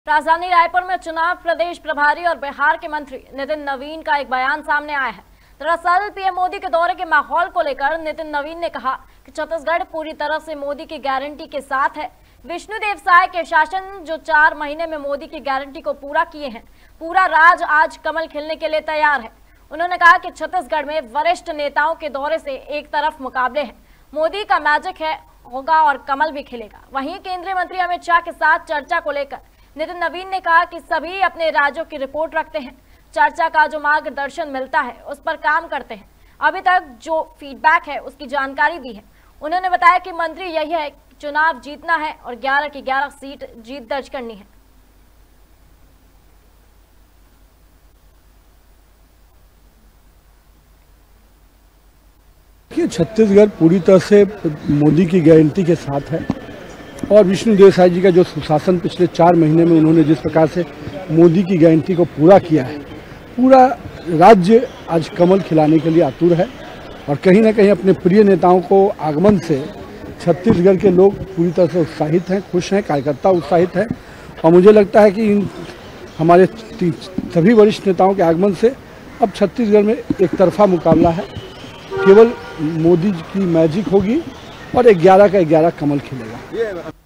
राजधानी रायपुर में चुनाव प्रदेश प्रभारी और बिहार के मंत्री नितिन नवीन का एक बयान सामने आया है। दरअसल पीएम मोदी के दौरे के माहौल को लेकर नितिन नवीन ने कहा कि छत्तीसगढ़ पूरी तरह से मोदी की गारंटी के साथ है। विष्णुदेव साय के शासन जो 4 महीने में मोदी की गारंटी को पूरा किए हैं, पूरा राज आज कमल खिलने के लिए तैयार है। उन्होंने कहा कि छत्तीसगढ़ में वरिष्ठ नेताओं के दौरे से एक तरफ मुकाबले हैं, मोदी का मैजिक है होगा और कमल भी खिलेगा। वहीं केंद्रीय मंत्री अमित शाह के साथ चर्चा को लेकर नितिन नवीन ने कहा कि सभी अपने राज्यों की रिपोर्ट रखते हैं, चर्चा का जो मार्गदर्शन मिलता है उस पर काम करते हैं। अभी तक जो फीडबैक है उसकी जानकारी दी है। उन्होंने बताया कि मंत्री यही है कि चुनाव जीतना है और 11 की 11 सीट जीत दर्ज करनी है। छत्तीसगढ़ पूरी तरह से मोदी की गारंटी के साथ है और विष्णुदेव साय जी का जो सुशासन पिछले 4 महीने में उन्होंने जिस प्रकार से मोदी की गारंटी को पूरा किया है, पूरा राज्य आज कमल खिलाने के लिए आतुर है। और कहीं ना कहीं अपने प्रिय नेताओं को आगमन से छत्तीसगढ़ के लोग पूरी तरह से उत्साहित हैं, खुश हैं, कार्यकर्ता उत्साहित हैं। और मुझे लगता है कि इन हमारे सभी वरिष्ठ नेताओं के आगमन से अब छत्तीसगढ़ में एक तरफा मुकाबला है, केवल मोदी की मैजिक होगी और 11 का 11 कमल खिलेगा।